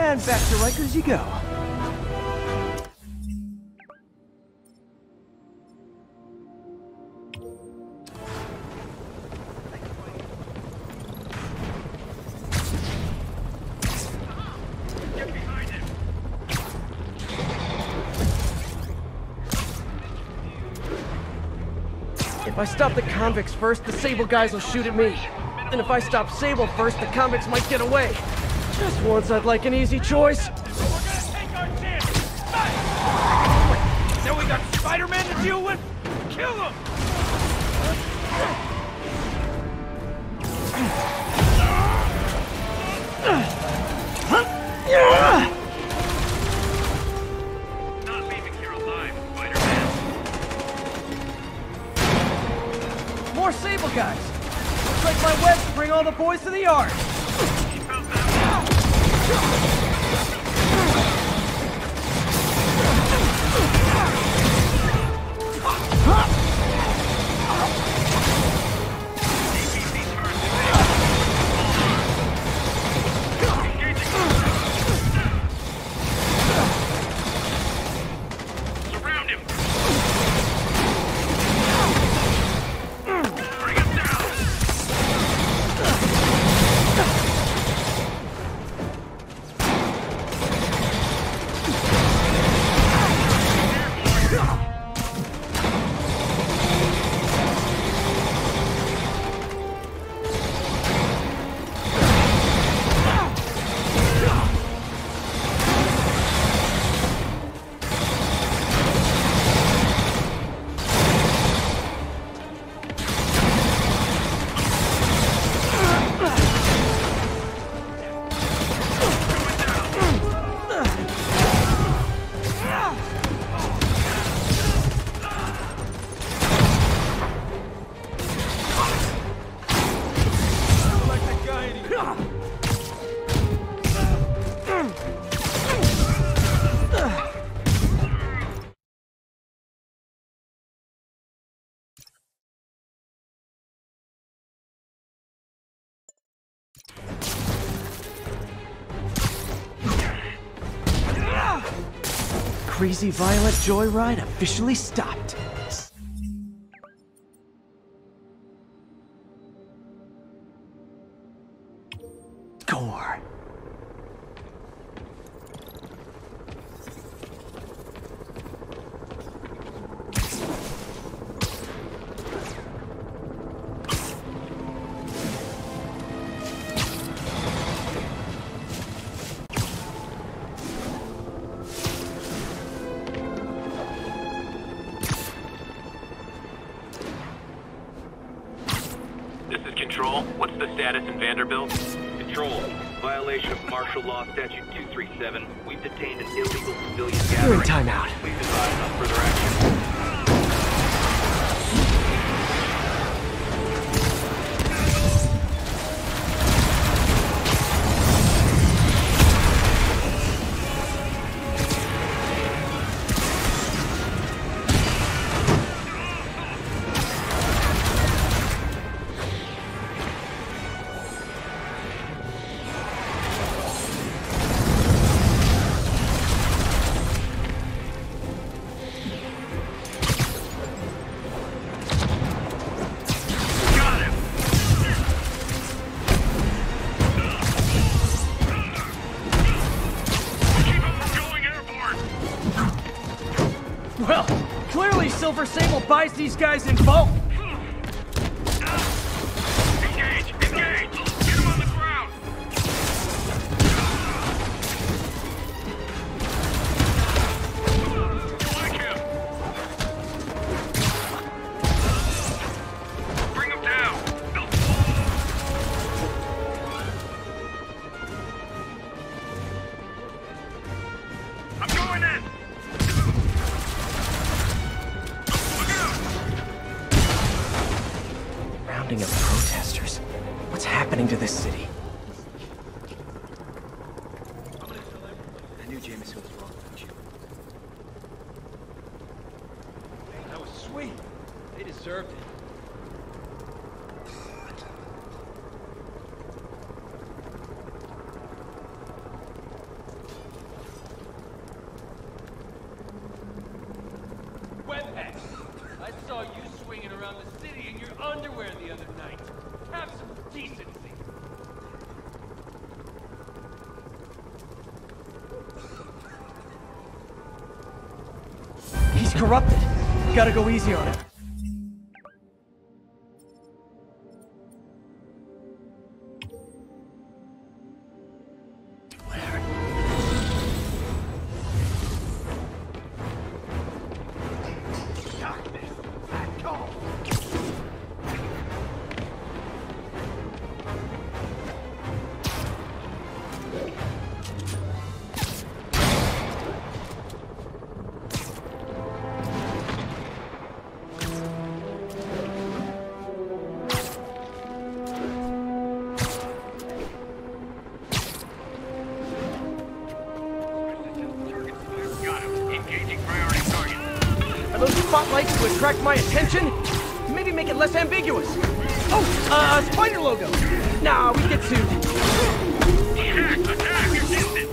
And back to Rikers you go. If I stop the convicts first, the Sable guys will shoot at me. And if I stop Sable first, the convicts might get away. Just once I'd like an easy choice. So we're gonna take our chance! Now we got Spider-Man to deal with? Kill him! Not leaving here alive, Spider-Man. More Sable guys. Looks like my webs bring all the boys to the yard. Surround him! Crazy violent joyride officially stopped. Gore. This is Control. What's the status in Vanderbilt? Control. Violation of Martial Law Statute 237. We've detained an illegal civilian You're in gathering. timeout. Please advise on further action. Well, clearly Silver Sable buys these guys in bulk. Engage! Engage! Get him on the ground! Like him! Bring him down! I'm going in! Rounding up protesters. What's happening to this city? I knew Jameson was wrong about you. That was sweet. They deserved it. around the city in your underwear the other night. Have some decency. He's corrupted. Gotta go easy on him. Those spotlights to attract my attention? Maybe make it less ambiguous. Oh, spider logo. Nah, we get sued. Attack! You're distant!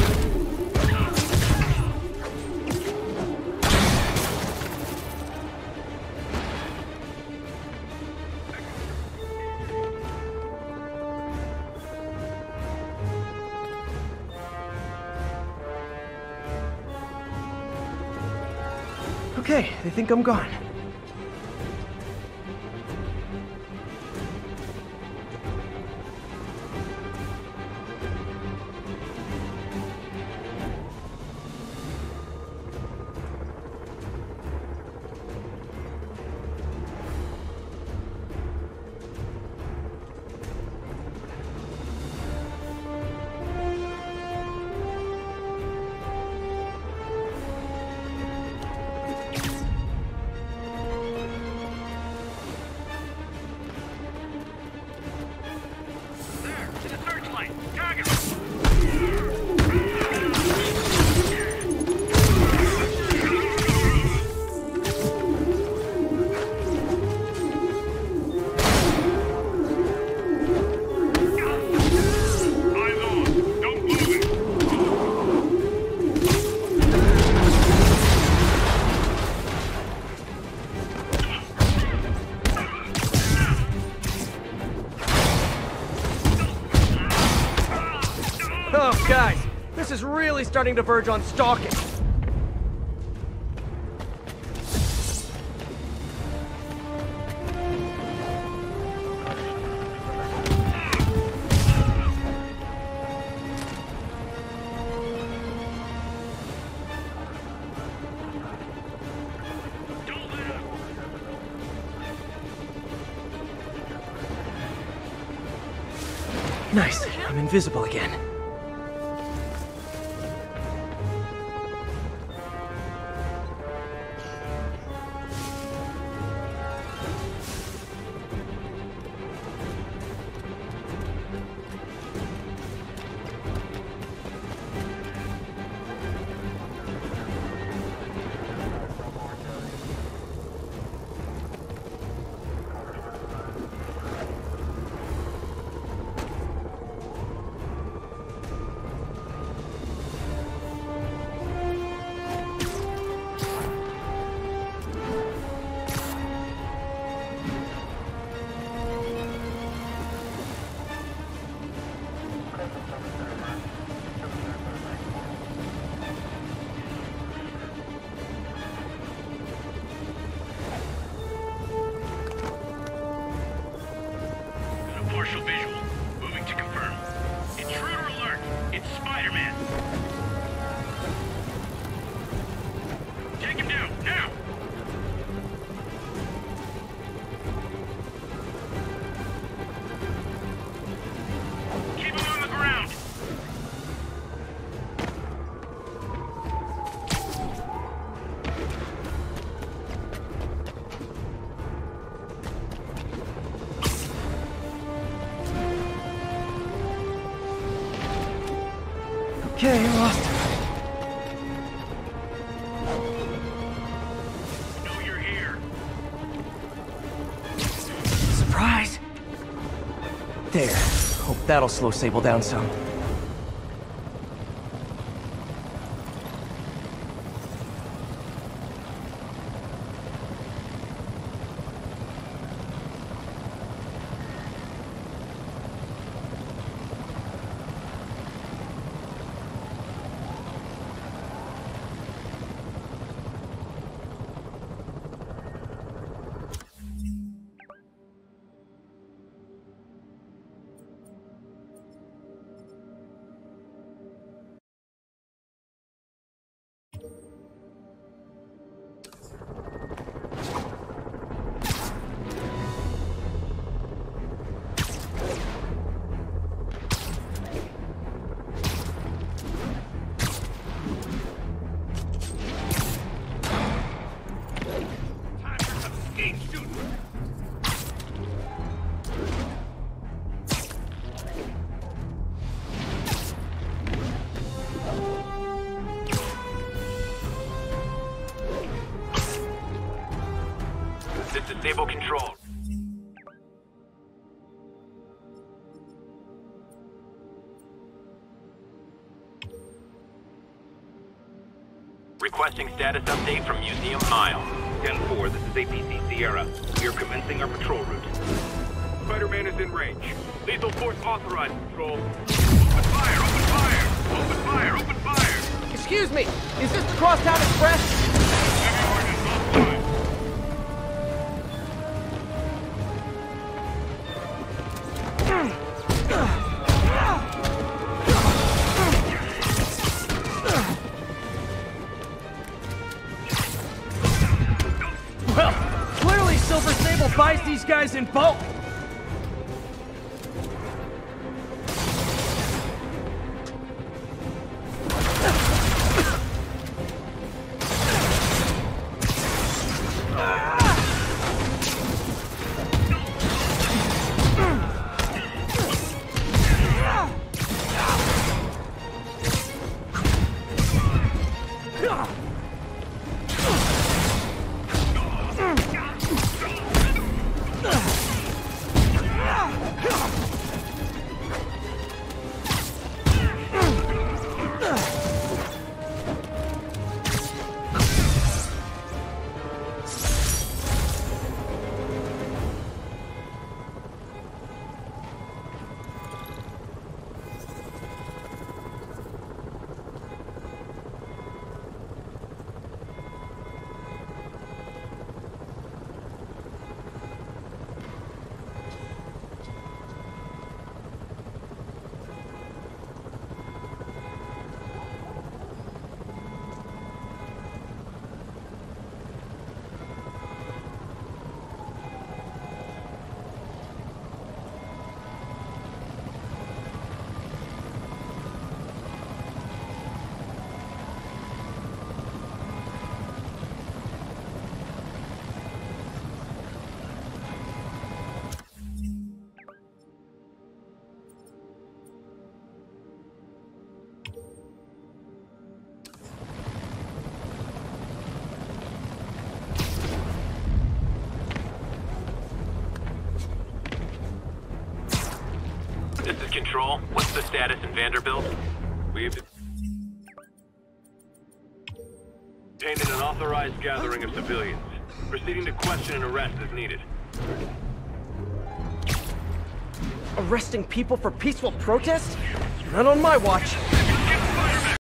Okay, they think I'm gone. Oh, guys, this is really starting to verge on stalking. Nice, I'm invisible again. Partial visual. Moving to confirm. Intruder alert! It's Spider-Man! Take him down, now! Keep him on the ground! Okay, lost him. Know you're here. Surprise! There. Hope that'll slow Sable down some. Disable control. Requesting status update from Museum Mile. 10-4, this is APC Sierra. We are commencing our patrol route. Spider-Man is in range. Lethal force authorized, Patrol. Open fire! Open fire! Open fire! Open fire! Excuse me, is this the Crosstown Express? Heavy ordnance offline. Well, clearly Silver Sable buys these guys in bulk. This is Control. What's the status in Vanderbilt? We've detained an unauthorized gathering of civilians. Proceeding to question and arrest as needed. Arresting people for peaceful protest? Not on my watch.